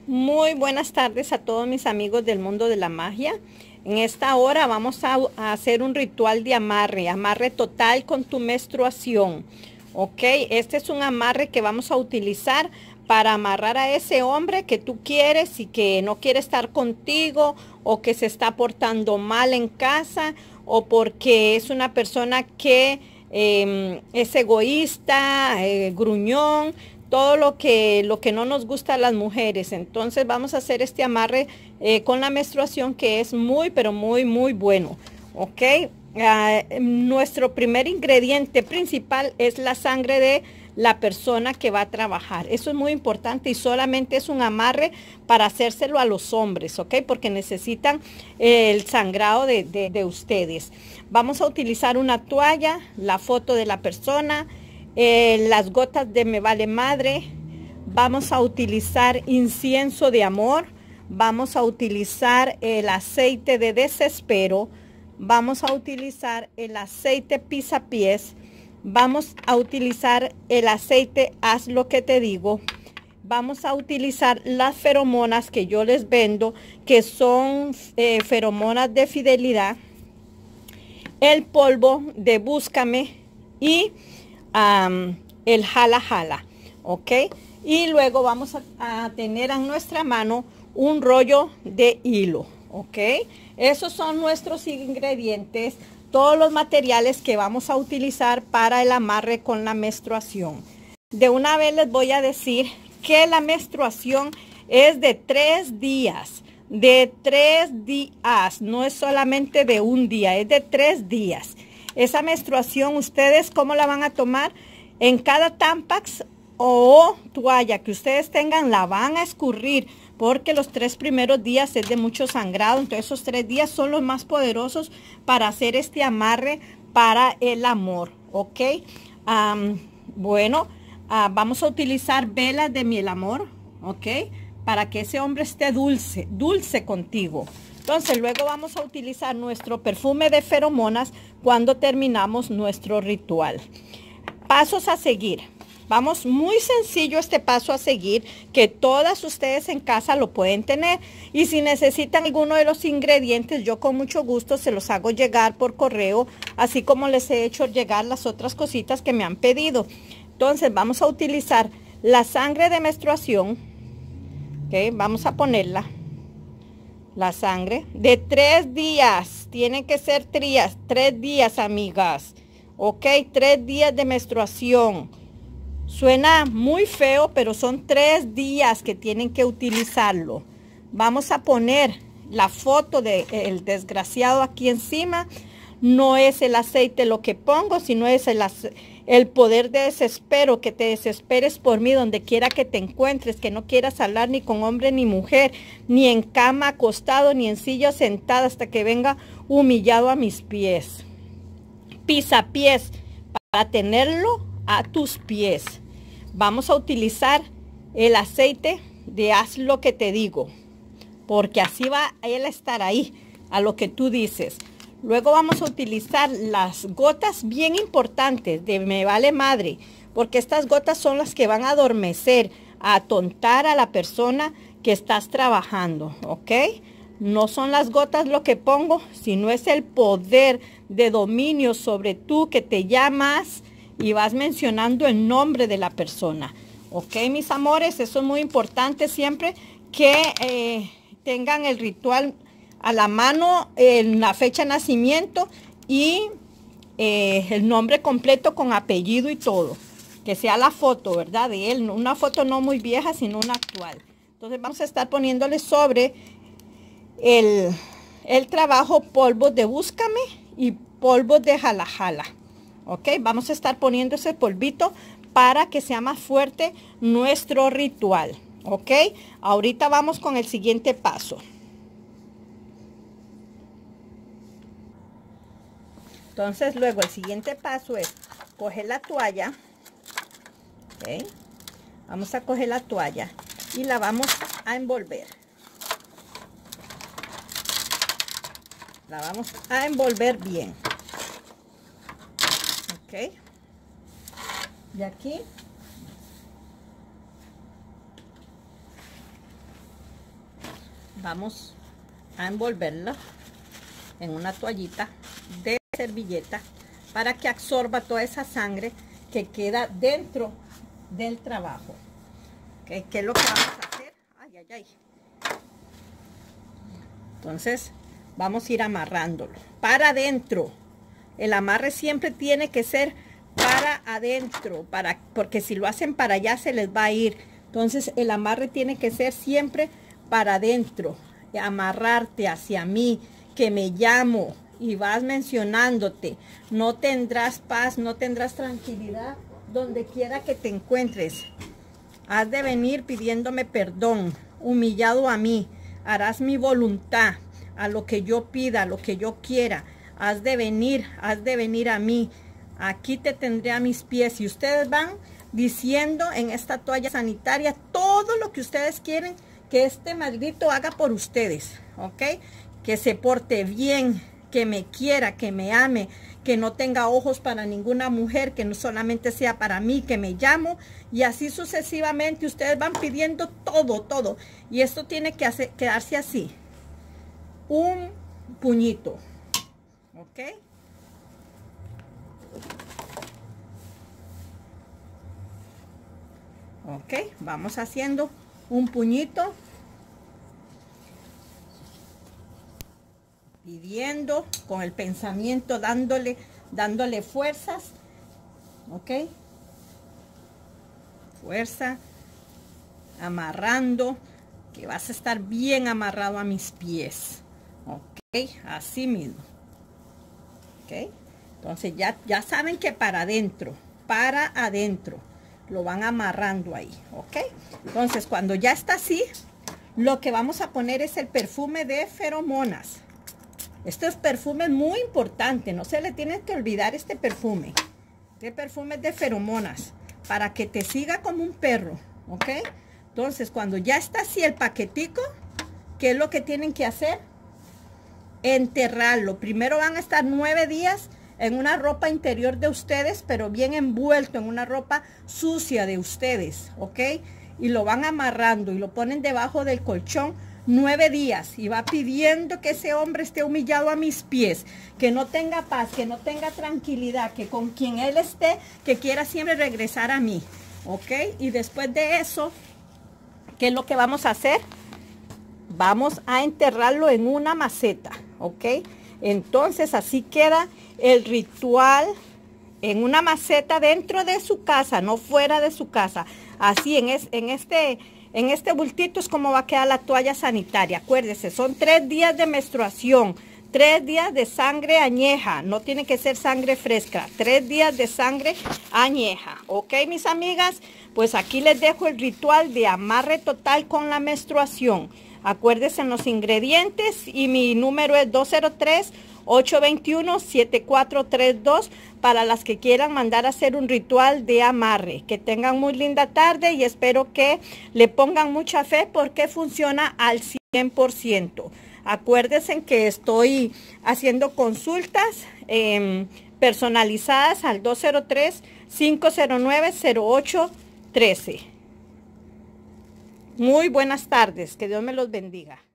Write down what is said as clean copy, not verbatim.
Muy buenas tardes a todos mis amigos del mundo de la magia. En esta hora vamos a hacer un ritual de amarre total con tu menstruación. Ok, este es un amarre que vamos a utilizar para amarrar a ese hombre que tú quieres y que no quiere estar contigo, o que se está portando mal en casa, o porque es una persona que es egoísta, gruñón, todo lo que no nos gusta a las mujeres. Entonces vamos a hacer este amarre con la menstruación, que es muy, pero muy bueno. Ok, nuestro primer ingrediente principal es la sangre de la persona que va a trabajar. Eso es muy importante y solamente es un amarre para hacérselo a los hombres, ok, porque necesitan el sangrado de ustedes. Vamos a utilizar una toalla, la foto de la persona, las gotas de Me Vale Madre. Vamos a utilizar incienso de amor. Vamos a utilizar el aceite de desespero. Vamos a utilizar el aceite pisapiés. Vamos a utilizar el aceite Haz lo que te digo. Vamos a utilizar las feromonas que yo les vendo, que son feromonas de fidelidad. El polvo de Búscame y el jala jala, ok. Y luego vamos a tener en nuestra mano un rollo de hilo, ok. Esos son nuestros ingredientes, todos los materiales que vamos a utilizar para el amarre con la menstruación. De una vez les voy a decir que la menstruación es de 3 días. De 3 días, no es solamente de un día, es de 3 días. Esa menstruación, ¿ustedes cómo la van a tomar? En cada Tampax o toalla que ustedes tengan, la van a escurrir, porque los 3 primeros días es de mucho sangrado. Entonces esos 3 días son los más poderosos para hacer este amarre para el amor, ok. Bueno, vamos a utilizar velas de miel amor, ok, para que ese hombre esté dulce contigo. Entonces luego vamos a utilizar nuestro perfume de feromonas cuando terminamos nuestro ritual. Pasos a seguir. Vamos, muy sencillo este paso a seguir, que todas ustedes en casa lo pueden tener. Y si necesitan alguno de los ingredientes, yo con mucho gusto se los hago llegar por correo, así como les he hecho llegar las otras cositas que me han pedido. Entonces vamos a utilizar la sangre de menstruación, ¿ok? Vamos a ponerla. La sangre de 3 días, tienen que ser 3 días, amigas, ok, 3 días de menstruación. Suena muy feo, pero son 3 días que tienen que utilizarlo. Vamos a poner la foto del desgraciado aquí encima. No es el aceite lo que pongo, sino es el poder de desespero, que te desesperes por mí donde quiera que te encuentres, que no quieras hablar ni con hombre ni mujer, ni en cama acostado, ni en silla sentada, hasta que venga humillado a mis pies. Pisapiés, para tenerlo a tus pies. Vamos a utilizar el aceite de Haz lo que te digo, porque así va él a estar ahí, a lo que tú dices. Luego vamos a utilizar las gotas bien importantes de Me Vale Madre, porque estas gotas son las que van a adormecer, a atontar a la persona que estás trabajando, ¿ok? No son las gotas lo que pongo, sino es el poder de dominio sobre tú, que te llamas y vas mencionando el nombre de la persona, ¿ok, mis amores? Eso es muy importante siempre, que tengan el ritual a la mano, en la fecha de nacimiento y el nombre completo con apellido y todo. Que sea la foto, ¿verdad? De él, una foto no muy vieja, sino una actual. Entonces vamos a estar poniéndole sobre el trabajo polvos de Búscame y polvos de Jala Jala. Ok, vamos a estar poniendo ese polvito para que sea más fuerte nuestro ritual. Ok, ahorita vamos con el siguiente paso. Entonces luego el siguiente paso es coger la toalla, ¿okay? Vamos a coger la toalla y la vamos a envolver. La vamos a envolver bien. ¿Ok? Y aquí vamos a envolverlo en una toallita de servilleta para que absorba toda esa sangre que queda dentro del trabajo. ¿Okay? ¿Qué es lo que vamos a hacer? Ay, ay, ay. Entonces vamos a ir amarrándolo para adentro. El amarre siempre tiene que ser para adentro, porque si lo hacen para allá se les va a ir. Entonces el amarre tiene que ser siempre para adentro, amarrarte hacia mí, que me llamo, y vas mencionándote. No tendrás paz, no tendrás tranquilidad donde quiera que te encuentres. Has de venir pidiéndome perdón, humillado a mí. Harás mi voluntad, a lo que yo pida, a lo que yo quiera. Has de venir a mí. Aquí te tendré a mis pies. Y ustedes van diciendo en esta toalla sanitaria todo lo que ustedes quieren que este maldito haga por ustedes, ¿ok? Que se porte bien, que me quiera, que me ame, que no tenga ojos para ninguna mujer, que no solamente sea para mí, que me llamo, y así sucesivamente. Ustedes van pidiendo todo, todo. Y esto tiene que quedarse así. Un puñito, ¿ok? Ok, vamos haciendo un puñito, pidiendo con el pensamiento, dándole fuerzas, ok, fuerza, amarrando, que vas a estar bien amarrado a mis pies, ok, así mismo, ok. Entonces ya saben que para adentro, lo van amarrando ahí, ok. Entonces cuando ya está así, lo que vamos a poner es el perfume de feromonas. Este perfume es muy importante, no se le tiene que olvidar este perfume. Este perfume es de feromonas, para que te siga como un perro, ok. Entonces cuando ya está así el paquetico, ¿qué es lo que tienen que hacer? Enterrarlo. Primero van a estar 9 días en una ropa interior de ustedes, pero bien envuelto en una ropa sucia de ustedes, ¿ok? Y lo van amarrando y lo ponen debajo del colchón 9 días, y va pidiendo que ese hombre esté humillado a mis pies, que no tenga paz, que no tenga tranquilidad, que con quien él esté, que quiera siempre regresar a mí, ¿ok? Y después de eso, ¿qué es lo que vamos a hacer? Vamos a enterrarlo en una maceta, ¿ok? Entonces así queda el ritual en una maceta dentro de su casa, no fuera de su casa. Así en este bultito es como va a quedar la toalla sanitaria. Acuérdese, son 3 días de menstruación, 3 días de sangre añeja, no tiene que ser sangre fresca, 3 días de sangre añeja. Ok, mis amigas, pues aquí les dejo el ritual de amarre total con la menstruación. Acuérdense en los ingredientes, y mi número es 203-821-7432 para las que quieran mandar a hacer un ritual de amarre. Que tengan muy linda tarde y espero que le pongan mucha fe, porque funciona al 100%. Acuérdense que estoy haciendo consultas personalizadas al 203-509-0813. Muy buenas tardes, que Dios me los bendiga.